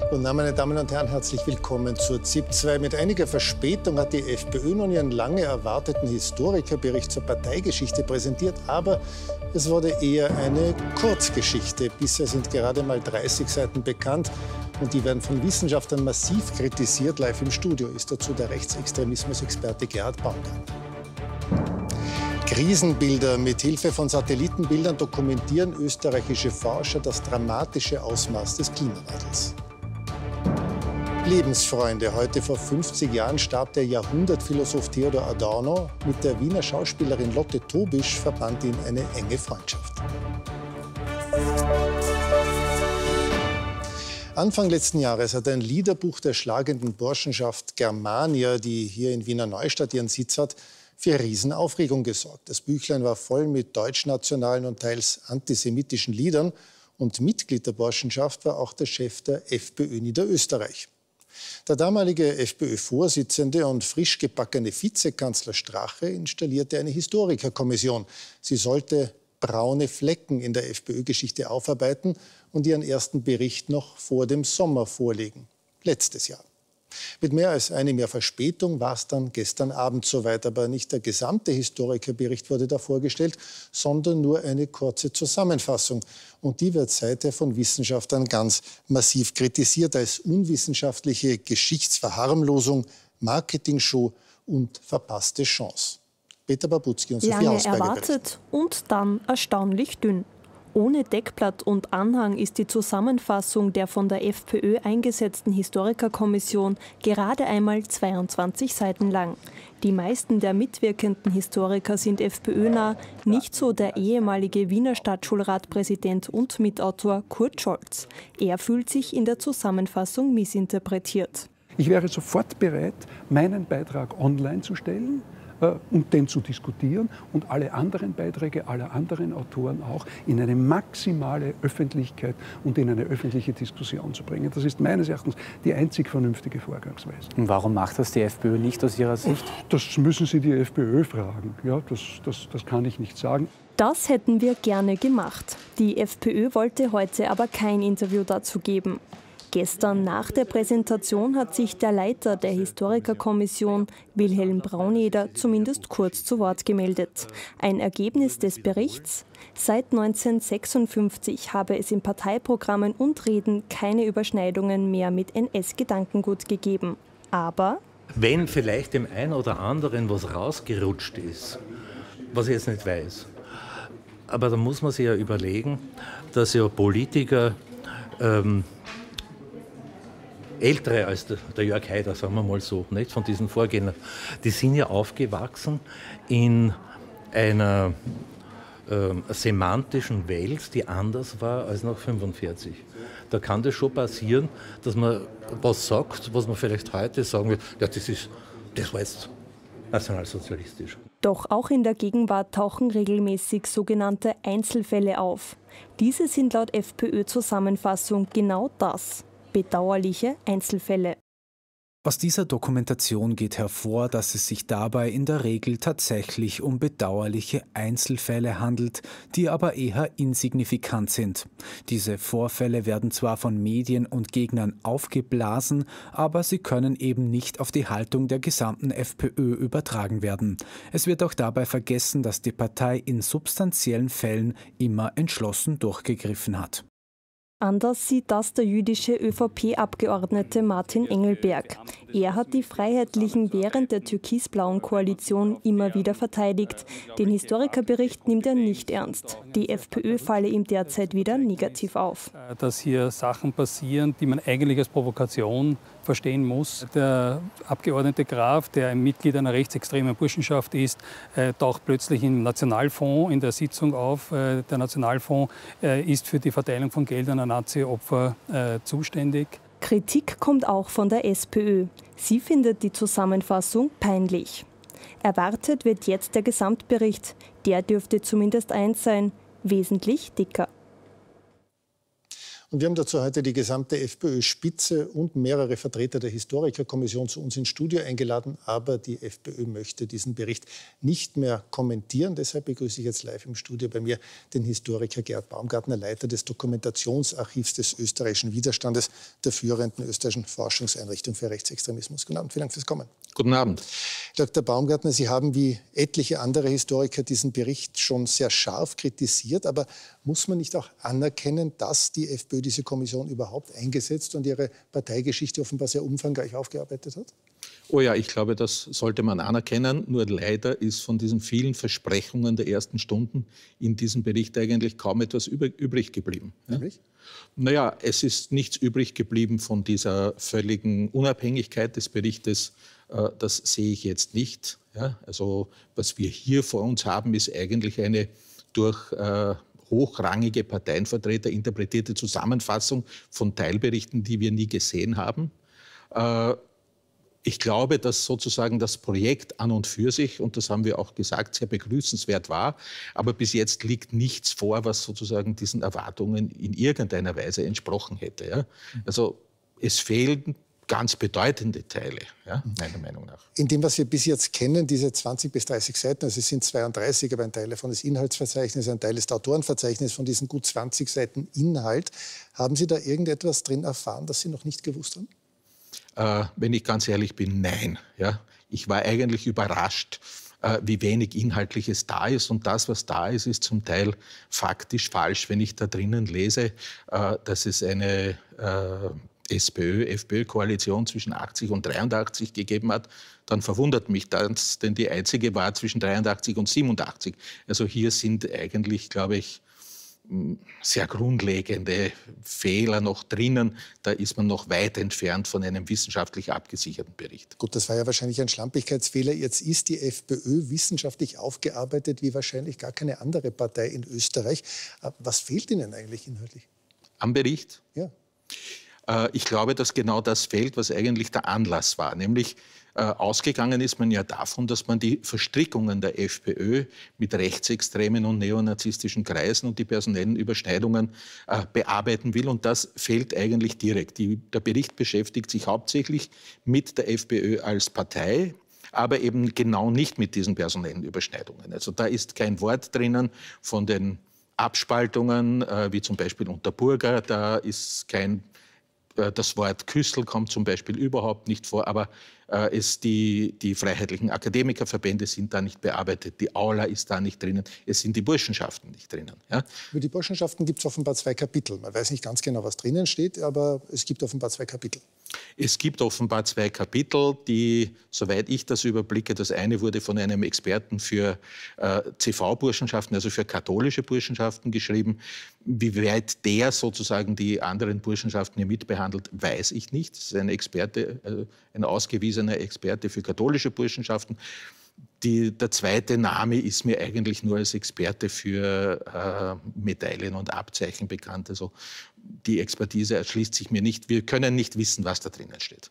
Guten Abend, meine Damen und Herren, herzlich willkommen zur ZIP 2. Mit einiger Verspätung hat die FPÖ nun ihren lange erwarteten Historikerbericht zur Parteigeschichte präsentiert, aber es wurde eher eine Kurzgeschichte. Bisher sind gerade mal 30 Seiten bekannt und die werden von Wissenschaftlern massiv kritisiert. Live im Studio ist dazu der Rechtsextremismus-Experte Gerhard Baumgartner. Krisenbilder. Mit Hilfe von Satellitenbildern dokumentieren österreichische Forscher das dramatische Ausmaß des Klimawandels. Lebensfreunde. Heute vor 50 Jahren starb der Jahrhundertphilosoph Theodor Adorno. Mit der Wiener Schauspielerin Lotte Tobisch verband ihn eine enge Freundschaft. Anfang letzten Jahres hat ein Liederbuch der schlagenden Burschenschaft Germania, die hier in Wiener Neustadt ihren Sitz hat, für Riesenaufregung gesorgt. Das Büchlein war voll mit deutschnationalen und teils antisemitischen Liedern. Und Mitglied der Burschenschaft war auch der Chef der FPÖ Niederösterreich. Der damalige FPÖ-Vorsitzende und frisch gebackene Vizekanzler Strache installierte eine Historikerkommission. Sie sollte braune Flecken in der FPÖ-Geschichte aufarbeiten und ihren ersten Bericht noch vor dem Sommer vorlegen. Letztes Jahr. Mit mehr als einem Jahr Verspätung war es dann gestern Abend soweit. Aber nicht der gesamte Historikerbericht wurde da vorgestellt, sondern nur eine kurze Zusammenfassung. Und die wird seither von Wissenschaftlern ganz massiv kritisiert als unwissenschaftliche Geschichtsverharmlosung, Marketingshow und verpasste Chance. Peter Babutzki und Sophie Hausberger. Lange erwartet und dann erstaunlich dünn. Ohne Deckblatt und Anhang ist die Zusammenfassung der von der FPÖ eingesetzten Historikerkommission gerade einmal 22 Seiten lang. Die meisten der mitwirkenden Historiker sind FPÖ-nah, nicht so der ehemalige Wiener Stadtschulratpräsident und Mitautor Kurt Scholz. Er fühlt sich in der Zusammenfassung missinterpretiert. Ich wäre sofort bereit, meinen Beitrag online zu stellen und den zu diskutieren und alle anderen Beiträge aller anderen Autoren auch in eine maximale Öffentlichkeit und in eine öffentliche Diskussion zu bringen. Das ist meines Erachtens die einzig vernünftige Vorgangsweise. Und warum macht das die FPÖ nicht aus Ihrer Sicht? Das müssen Sie die FPÖ fragen. Ja, das kann ich nicht sagen. Das hätten wir gerne gemacht. Die FPÖ wollte heute aber kein Interview dazu geben. Gestern nach der Präsentation hat sich der Leiter der Historikerkommission, Wilhelm Brauneder, zumindest kurz zu Wort gemeldet. Ein Ergebnis des Berichts: Seit 1956 habe es in Parteiprogrammen und Reden keine Überschneidungen mehr mit NS-Gedankengut gegeben. Aber wenn vielleicht dem einen oder anderen was rausgerutscht ist, was ich jetzt nicht weiß, aber da muss man sich ja überlegen, dass ja Politiker Ältere als der Jörg Haider, sagen wir mal so, nicht, von diesen Vorgängern, die sind ja aufgewachsen in einer semantischen Welt, die anders war als nach 1945. Da kann das schon passieren, dass man was sagt, was man vielleicht heute sagen will, ja, das war jetzt nationalsozialistisch. Doch auch in der Gegenwart tauchen regelmäßig sogenannte Einzelfälle auf. Diese sind laut FPÖ-Zusammenfassung genau das: bedauerliche Einzelfälle. Aus dieser Dokumentation geht hervor, dass es sich dabei in der Regel tatsächlich um bedauerliche Einzelfälle handelt, die aber eher insignifikant sind. Diese Vorfälle werden zwar von Medien und Gegnern aufgeblasen, aber sie können eben nicht auf die Haltung der gesamten FPÖ übertragen werden. Es wird auch dabei vergessen, dass die Partei in substanziellen Fällen immer entschlossen durchgegriffen hat. Anders sieht das der jüdische ÖVP-Abgeordnete Martin Engelberg. Er hat die Freiheitlichen während der türkis-blauen Koalition immer wieder verteidigt. Den Historikerbericht nimmt er nicht ernst. Die FPÖ falle ihm derzeit wieder negativ auf. Dass hier Sachen passieren, die man eigentlich als Provokation verstehen muss. Der Abgeordnete Graf, der ein Mitglied einer rechtsextremen Burschenschaft ist, taucht plötzlich im Nationalfonds in der Sitzung auf. Der Nationalfonds ist für die Verteilung von Geldern an Nazi-Opfer zuständig. Kritik kommt auch von der SPÖ. Sie findet die Zusammenfassung peinlich. Erwartet wird jetzt der Gesamtbericht. Der dürfte zumindest eins sein: wesentlich dicker. Und wir haben dazu heute die gesamte FPÖ-Spitze und mehrere Vertreter der Historikerkommission zu uns ins Studio eingeladen. Aber die FPÖ möchte diesen Bericht nicht mehr kommentieren. Deshalb begrüße ich jetzt live im Studio bei mir den Historiker Gerd Baumgartner, Leiter des Dokumentationsarchivs des österreichischen Widerstandes, der führenden österreichischen Forschungseinrichtung für Rechtsextremismus. Guten Abend, vielen Dank fürs Kommen. Guten Abend. Dr. Baumgartner, Sie haben wie etliche andere Historiker diesen Bericht schon sehr scharf kritisiert. Aber muss man nicht auch anerkennen, dass die FPÖ diese Kommission überhaupt eingesetzt und ihre Parteigeschichte offenbar sehr umfangreich aufgearbeitet hat? Oh ja, ich glaube, das sollte man anerkennen. Nur leider ist von diesen vielen Versprechungen der ersten Stunden in diesem Bericht eigentlich kaum etwas übrig geblieben. Nämlich? Naja, es ist nichts übrig geblieben von dieser völligen Unabhängigkeit des Berichtes. Das sehe ich jetzt nicht. Ja, also was wir hier vor uns haben, ist eigentlich eine durch hochrangige Parteienvertreter interpretierte Zusammenfassung von Teilberichten, die wir nie gesehen haben. Ich glaube, dass sozusagen das Projekt an und für sich, und das haben wir auch gesagt, sehr begrüßenswert war. Aber bis jetzt liegt nichts vor, was sozusagen diesen Erwartungen in irgendeiner Weise entsprochen hätte. Ja? Also es fehlen ganz bedeutende Teile, ja, meiner Meinung nach. In dem, was wir bis jetzt kennen, diese 20 bis 30 Seiten, also es sind 32, aber ein Teil davon ist Inhaltsverzeichnis, ein Teil ist Autorenverzeichnis von diesen gut 20 Seiten Inhalt. Haben Sie da irgendetwas drin erfahren, das Sie noch nicht gewusst haben? Wenn ich ganz ehrlich bin, nein. Ja? Ich war eigentlich überrascht, wie wenig Inhaltliches da ist. Und das, was da ist, ist zum Teil faktisch falsch. Wenn ich da drinnen lese, dass es eine SPÖ-FPÖ-Koalition zwischen 80 und 83 gegeben hat, dann verwundert mich das, denn die einzige war zwischen 83 und 87. Also hier sind eigentlich, glaube ich, sehr grundlegende Fehler noch drinnen. Da ist man noch weit entfernt von einem wissenschaftlich abgesicherten Bericht. Gut, das war ja wahrscheinlich ein Schlampigkeitsfehler. Jetzt ist die FPÖ wissenschaftlich aufgearbeitet wie wahrscheinlich gar keine andere Partei in Österreich. Was fehlt Ihnen eigentlich inhaltlich? Am Bericht? Ja. Ich glaube, dass genau das fehlt, was eigentlich der Anlass war. Nämlich ausgegangen ist man ja davon, dass man die Verstrickungen der FPÖ mit rechtsextremen und neonazistischen Kreisen und die personellen Überschneidungen bearbeiten will. Und das fehlt eigentlich direkt. Der Bericht beschäftigt sich hauptsächlich mit der FPÖ als Partei, aber eben genau nicht mit diesen personellen Überschneidungen. Also da ist kein Wort drinnen von den Abspaltungen, wie zum Beispiel unter Burger. Da ist kein das Wort Küssel kommt zum Beispiel überhaupt nicht vor, aber die freiheitlichen Akademikerverbände sind da nicht bearbeitet, die Aula ist da nicht drinnen, es sind die Burschenschaften nicht drinnen. Ja? Über die Burschenschaften gibt es offenbar 2 Kapitel. Man weiß nicht ganz genau, was drinnen steht, aber es gibt offenbar 2 Kapitel. Es gibt offenbar 2 Kapitel, die, soweit ich das überblicke, das eine wurde von einem Experten für CV-Burschenschaften, also für katholische Burschenschaften geschrieben. Wie weit der sozusagen die anderen Burschenschaften hier mitbehandelt, weiß ich nicht. Das ist ein Experte, ein ausgewiesener Experte für katholische Burschenschaften. Der zweite Name ist mir eigentlich nur als Experte für Medaillen und Abzeichen bekannt. Also die Expertise erschließt sich mir nicht. Wir können nicht wissen, was da drinnen steht.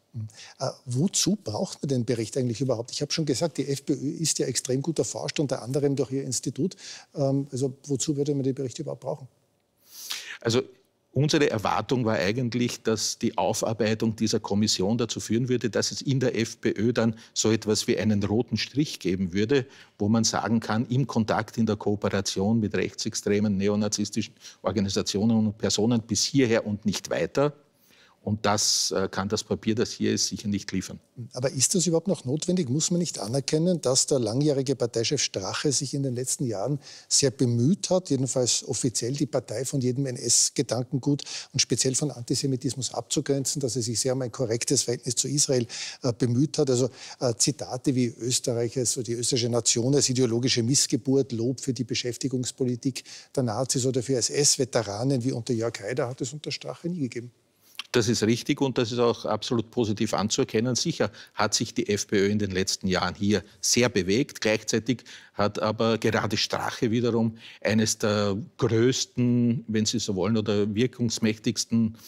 Wozu braucht man den Bericht eigentlich überhaupt? Ich habe schon gesagt, die FPÖ ist ja extrem gut erforscht, unter anderem durch ihr Institut. Also wozu würde man den Bericht überhaupt brauchen? Also unsere Erwartung war eigentlich, dass die Aufarbeitung dieser Kommission dazu führen würde, dass es in der FPÖ dann so etwas wie einen roten Strich geben würde, wo man sagen kann, im Kontakt, in der Kooperation mit rechtsextremen, neonazistischen Organisationen und Personen bis hierher und nicht weiter. Und das kann das Papier, das hier ist, sicher nicht liefern. Aber ist das überhaupt noch notwendig? Muss man nicht anerkennen, dass der langjährige Parteichef Strache sich in den letzten Jahren sehr bemüht hat, jedenfalls offiziell die Partei von jedem NS-Gedankengut und speziell von Antisemitismus abzugrenzen, dass er sich sehr um ein korrektes Verhältnis zu Israel bemüht hat? Also Zitate wie Österreich, also die österreichische Nation als ideologische Missgeburt, Lob für die Beschäftigungspolitik der Nazis oder für SS-Veteranen wie unter Jörg Haider hat es unter Strache nie gegeben. Das ist richtig und das ist auch absolut positiv anzuerkennen. Sicher hat sich die FPÖ in den letzten Jahren hier sehr bewegt. Gleichzeitig hat aber gerade Strache wiederum eines der größten, wenn Sie so wollen, oder wirkungsmächtigsten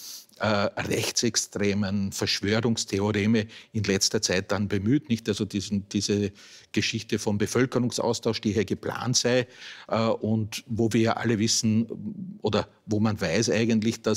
rechtsextremen Verschwörungstheoreme in letzter Zeit dann bemüht. Nicht also diese Geschichte vom Bevölkerungsaustausch, die hier geplant sei und wo wir ja alle wissen oder wo man weiß eigentlich, dass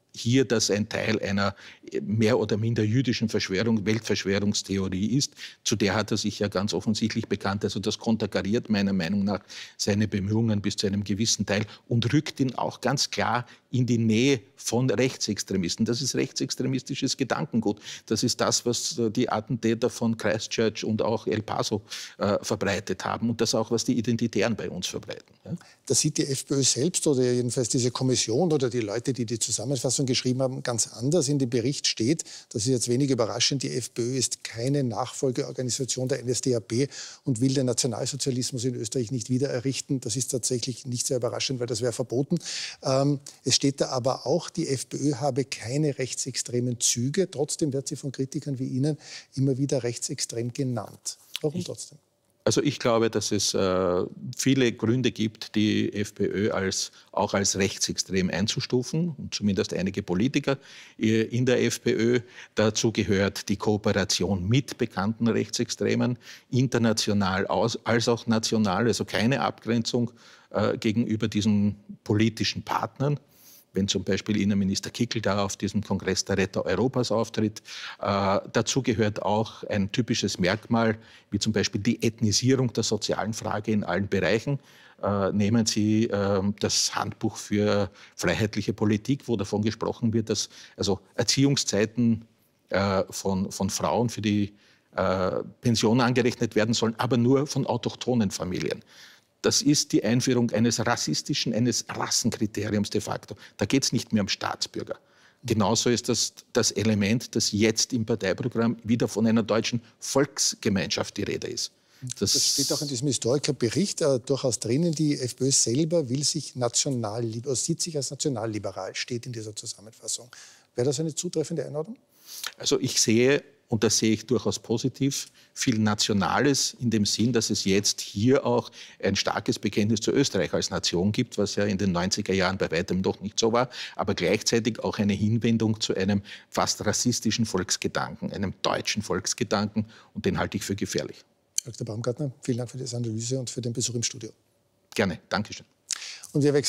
hier das ein Teil einer mehr oder minder jüdischen Weltverschwörungstheorie ist. Zu der hat er sich ja ganz offensichtlich bekannt. Also das konterkariert meiner Meinung nach seine Bemühungen bis zu einem gewissen Teil und rückt ihn auch ganz klar in die Nähe von Rechtsextremisten. Das ist rechtsextremistisches Gedankengut. Das ist das, was die Attentäter von Christchurch und auch El Paso verbreitet haben und das auch, was die Identitären bei uns verbreiten. Ja? Das sieht die FPÖ selbst oder jedenfalls diese Kommission oder die Leute, die die Zusammenfassung geschrieben haben, ganz anders. In dem Bericht steht, das ist jetzt wenig überraschend, die FPÖ ist keine Nachfolgeorganisation der NSDAP und will den Nationalsozialismus in Österreich nicht wieder errichten. Das ist tatsächlich nicht sehr überraschend, weil das wäre verboten. Es steht da aber auch, die FPÖ habe keine rechtsextremen Züge. Trotzdem wird sie von Kritikern wie Ihnen immer wieder rechtsextrem genannt. Warum trotzdem? Also ich glaube, dass es viele Gründe gibt, die FPÖ auch als rechtsextrem einzustufen, und zumindest einige Politiker in der FPÖ. Dazu gehört die Kooperation mit bekannten Rechtsextremen, international als auch national, also keine Abgrenzung gegenüber diesen politischen Partnern. Wenn zum Beispiel Innenminister Kickl da auf diesem Kongress der Retter Europas auftritt. Dazu gehört auch ein typisches Merkmal, wie zum Beispiel die Ethnisierung der sozialen Frage in allen Bereichen. Nehmen Sie das Handbuch für freiheitliche Politik, wo davon gesprochen wird, dass also Erziehungszeiten von Frauen für die Pension angerechnet werden sollen, aber nur von autochthonen Familien. Das ist die Einführung eines Rassenkriteriums de facto. Da geht es nicht mehr um Staatsbürger. Genauso ist das Element, dass jetzt im Parteiprogramm wieder von einer deutschen Volksgemeinschaft die Rede ist. Das steht auch in diesem Historikerbericht durchaus drinnen. Die FPÖ selber sieht sich als nationalliberal, steht in dieser Zusammenfassung. Wäre das eine zutreffende Einordnung? Also ich sehe, und das sehe ich durchaus positiv, viel Nationales in dem Sinn, dass es jetzt hier auch ein starkes Bekenntnis zu Österreich als Nation gibt, was ja in den 90er Jahren bei weitem noch nicht so war, aber gleichzeitig auch eine Hinwendung zu einem fast rassistischen Volksgedanken, einem deutschen Volksgedanken, und den halte ich für gefährlich. Dr. Baumgartner, vielen Dank für diese Analyse und für den Besuch im Studio. Gerne, Dankeschön. Und wir